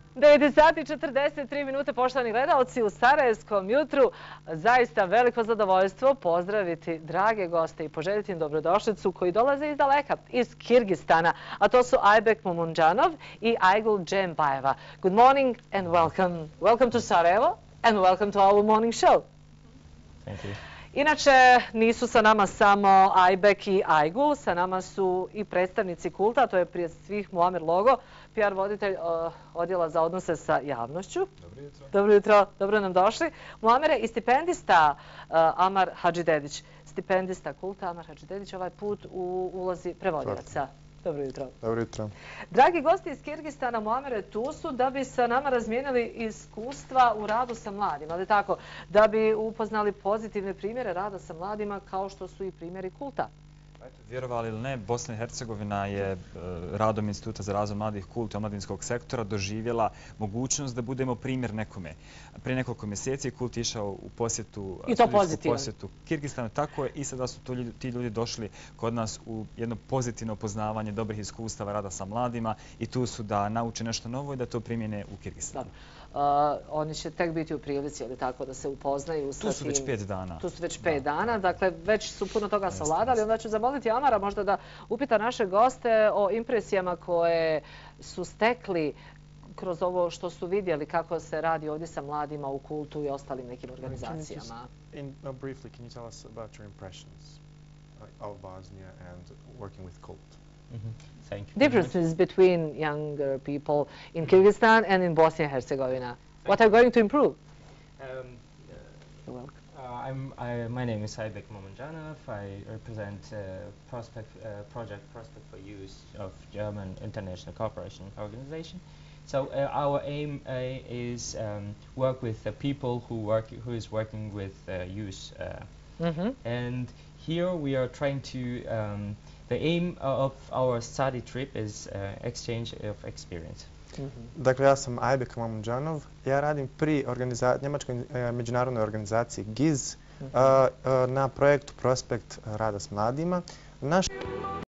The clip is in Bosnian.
9 sati 43 minute, poštovani gledalci, u Sarajevskom jutru. Zaista veliko zadovoljstvo pozdraviti drage goste i poželjeti im dobrodošlicu koji dolaze iz daleka, iz Kirgistana, a to su Aybek Momundžanov i Aygul Džembayeva. Good morning and welcome. Welcome to Sarajevo and welcome to our morning show. Thank you. Inače, nisu sa nama samo Aybek i Aygul, sa nama su i predstavnici kulta, to je prije svih Muamer Logo, PR voditelj odjela za odnose sa javnošću. Dobro jutro. Dobro jutro, dobro nam došli. Muamere i stipendista Amar Hadžidedić. Stipendista kulta Amar Hadžidedić ovaj put u ulozi prevodilaca. Dobro jutro. Dobro jutro. Dragi gosti iz Kirgistana, Muamere, tu su da bi sa nama razmijenili iskustva u radu sa mladima, ali tako, da bi upoznali pozitivne primjere rada sa mladima kao što su i primjeri kulta. Vjerovali ili ne, Bosna i Hercegovina je radom Instituta za razvoj mladih, kulta i omladinskog sektora doživjela mogućnost da budemo primjer nekome. Prije nekoliko mjeseci kult je išao u posjetu, posjetu Kirgistanu. Tako je i sada su ti ljudi došli kod nas u jedno pozitivno poznavanje dobrih iskustava rada sa mladima i tu su da nauče nešto novo i da to primjene u Kirgistanu. Oni će tek biti u prilici, ali tako, da se upoznaju sa tim. Tu su već 5 dana. Tu su već 5 dana, dakle već su puno toga savladali. Onda ću zamoliti Amara možda da upita naše goste o impresijama koje su stekli kroz ovo što su vidjeli kako se radi ovdje sa mladima u kultu i ostalim nekim organizacijama. Briefly, can you tell us about your impressions of Bosnia and working with cult? Thank you. Differences between younger people in Kyrgyzstan and in Bosnia and Herzegovina. What are going to improve? You're welcome. My name is Aybek Momundžanov. I represent Project Prospect for Youth of German International Cooperation Organization. So our aim is work with the people who is working with youth, and here we are trying to. The aim of our study trip is exchange of experience. Dakle, ja sam Aybek Momundžanov. Ja radim pri njemačkoj međunarodnoj organizaciji GIZ na projektu Prospekt rada s mladima.